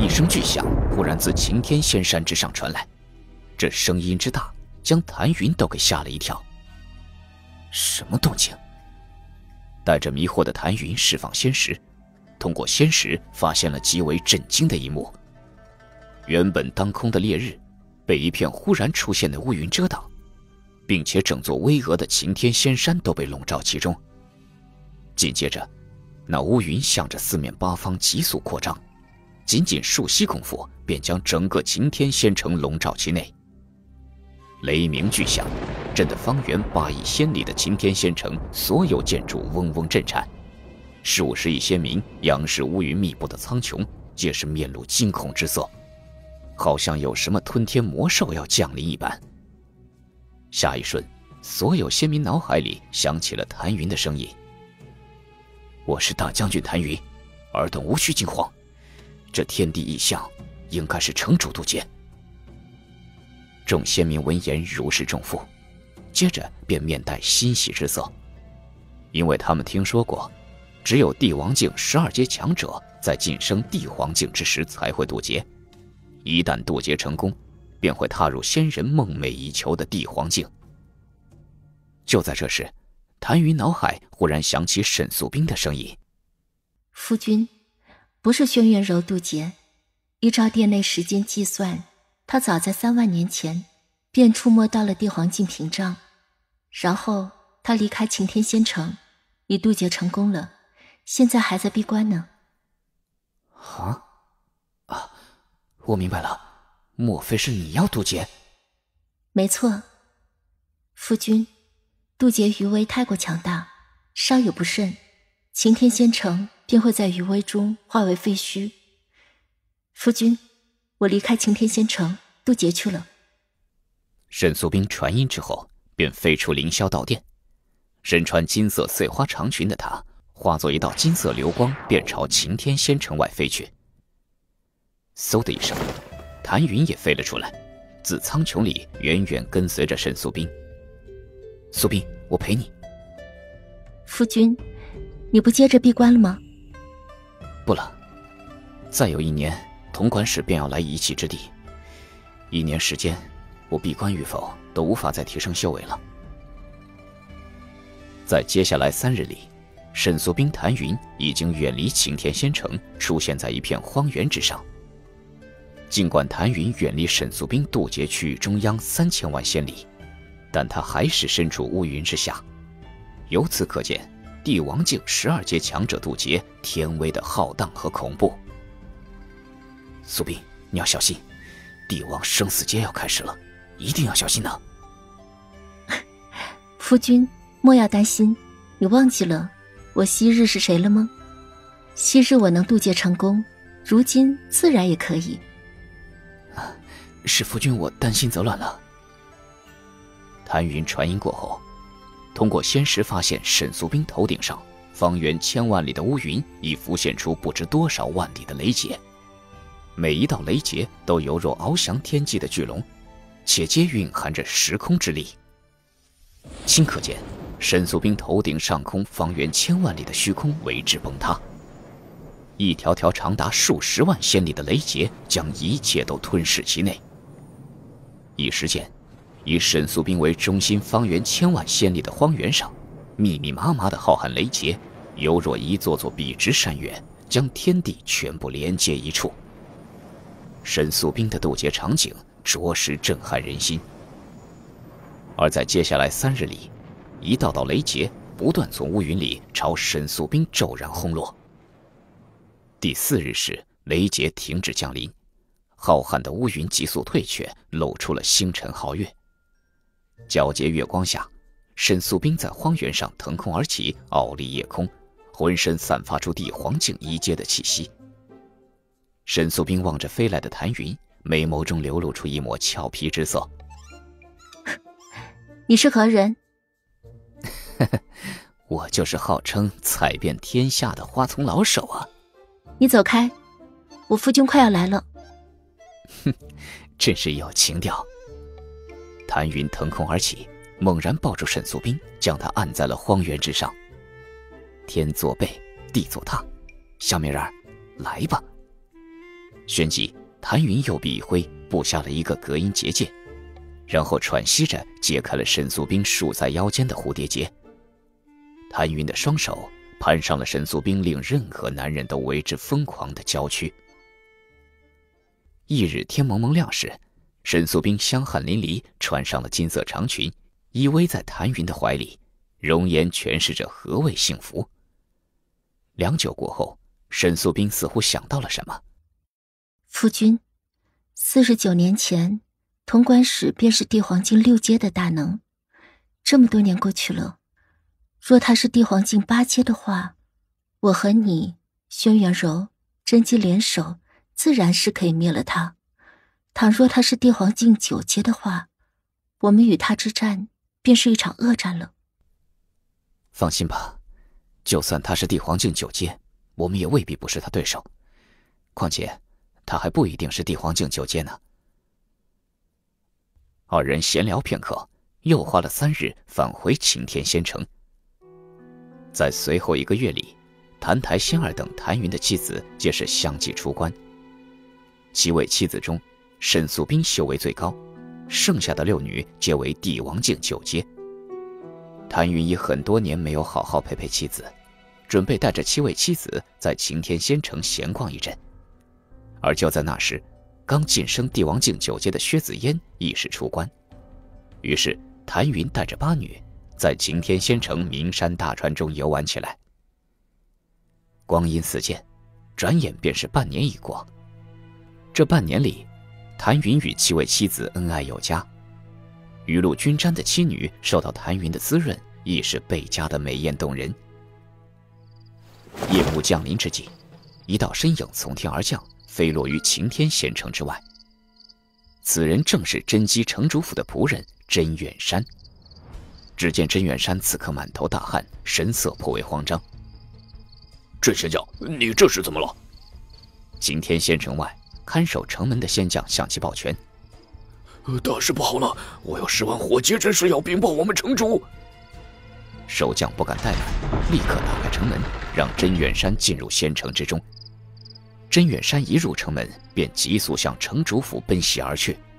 一声巨响忽然自晴天仙山之上传来，这声音之大，将谭云都给吓了一跳。什么动静？带着迷惑的谭云释放仙石，通过仙石发现了极为震惊的一幕。原本当空的烈日，被一片忽然出现的乌云遮挡，并且整座巍峨的晴天仙山都被笼罩其中。紧接着，那乌云向着四面八方急速扩张，仅仅数息功夫，便将整个晴天仙城笼罩其内。雷鸣巨响，震得方圆8亿仙里的晴天仙城所有建筑嗡嗡震颤。数十亿仙民仰视乌云密布的苍穹，皆是面露惊恐之色，好像有什么吞天魔兽要降临一般。下一瞬，所有仙民脑海里响起了谭云的声音：“我是大将军谭云，尔等无需惊慌，这天地异象，应该是城主渡劫。”众仙民闻言如释重负，接着便面带欣喜之色，因为他们听说过，只有帝王境12阶强者在晋升帝皇境之时才会渡劫，一旦渡劫成功，便会踏入仙人梦寐以求的帝皇境。就在这时，谭云脑海忽然响起沈素冰的声音：“ 夫君，不是轩辕柔渡劫，依照殿内时间计算，他早在3万年前便触摸到了帝皇境屏障，然后他离开晴天仙城，已渡劫成功了，现在还在闭关呢。” 我明白了，莫非是你要渡劫？ 没错，夫君，渡劫余威太过强大，稍有不慎，晴天仙城便会在余威中化为废墟。夫君，我离开晴天仙城渡劫去了。 沈素冰传音之后，便飞出凌霄道殿。身穿金色碎花长裙的她，化作一道金色流光，便朝晴天仙城外飞去。嗖的一声，谭云也飞了出来，自苍穹里远远跟随着沈素冰。素冰，我陪你。 夫君，你不接着闭关了吗？ 不了，再有1年，潼关使便要来遗弃之地。1年时间，我闭关与否都无法再提升修为了。在接下来3日里，沈素冰、谭云已经远离晴天仙城，出现在一片荒原之上。尽管谭云远离沈素冰渡劫区域中央3000万仙里，但他还是身处乌云之下。由此可见，帝王境12阶强者渡劫天威的浩荡和恐怖。素冰，你要小心，帝王生死劫要开始了，一定要小心呐！ 夫君，莫要担心，你忘记了我昔日是谁了吗？昔日我能渡劫成功，如今自然也可以。 是夫君我担心则乱了。谭云传音过后，通过仙石发现沈素冰头顶上方圆1000万里的乌云已浮现出不知多少万里的雷劫，每一道雷劫都犹若翱翔天际的巨龙，且皆蕴含着时空之力。顷刻间，沈素冰头顶上空方圆1000万里的虚空为之崩塌，一条条长达数十万仙里的雷劫将一切都吞噬其内。一时间，以沈素冰为中心方圆1000万仙里的荒原上，密密麻麻的浩瀚雷劫犹若一座座笔直山岳，将天地全部连接一处。沈素冰的渡劫场景着实震撼人心。而在接下来3日里，一道道雷劫不断从乌云里朝沈素冰骤然轰落。第4日时，雷劫停止降临，浩瀚的乌云急速退却，露出了星辰皓月。皎洁月光下，沈素冰在荒原上腾空而起，傲立夜空，浑身散发出帝皇境1阶的气息。沈素冰望着飞来的谭云，眉眸中流露出一抹俏皮之色。 你是何人？ 我就是号称踩遍天下的花丛老手啊。 你走开，我夫君快要来了。 哼，真是有情调。谭云腾空而起，猛然抱住沈素冰，将她按在了荒原之上。天作背，地作榻，小美人儿，来吧。 旋即谭云右臂一挥，布下了一个隔音结界，然后喘息着解开了沈素冰束在腰间的蝴蝶结。谭云的双手攀上了沈素冰令任何男人都为之疯狂的娇躯。翌日天蒙蒙亮时，沈素冰香汗淋漓，穿上了金色长裙，依偎在谭云的怀里，容颜诠释着何谓幸福。良久过后，沈素冰似乎想到了什么。 夫君，49年前，潼关使便是帝皇境6阶的大能。这么多年过去了，若他是帝皇境8阶的话，我和你、轩辕柔、甄姬联手，自然是可以灭了他。倘若他是帝皇境9阶的话，我们与他之战便是一场恶战了。 放心吧，就算他是帝皇境9阶，我们也未必不是他对手。况且他还不一定是帝皇境9阶呢。二人闲聊片刻，又花了3日返回擎天仙城。在随后1个月里，谭台、仙儿等谭云的妻子皆是相继出关。7位妻子中，沈素冰修为最高，剩下的6女皆为帝王境9阶。谭云已很多年没有好好陪陪妻子，准备带着7位妻子在擎天仙城闲逛一阵。而就在那时，刚晋升帝王境9阶的薛子嫣亦是出关。于是谭云带着8女在擎天仙城名山大川中游玩起来。光阴似箭，转眼便是半年已过。这半年里，谭云与7位妻子恩爱有加，雨露均沾的妻女受到谭云的滋润，亦是倍加的美艳动人。夜幕降临之际，一道身影从天而降，飞落于擎天仙城之外。此人正是甄姬城主府的仆人甄远山。只见甄远山此刻满头大汗，神色颇为慌张。 甄仙将，你这是怎么了？ 擎天仙城外，看守城门的仙将向其抱拳。 大事不好了，我有10万火劫真是要禀报我们城主。 守将不敢怠慢，立刻打开城门，让甄远山进入仙城之中。甄远山一入城门，便急速向城主府奔袭而去。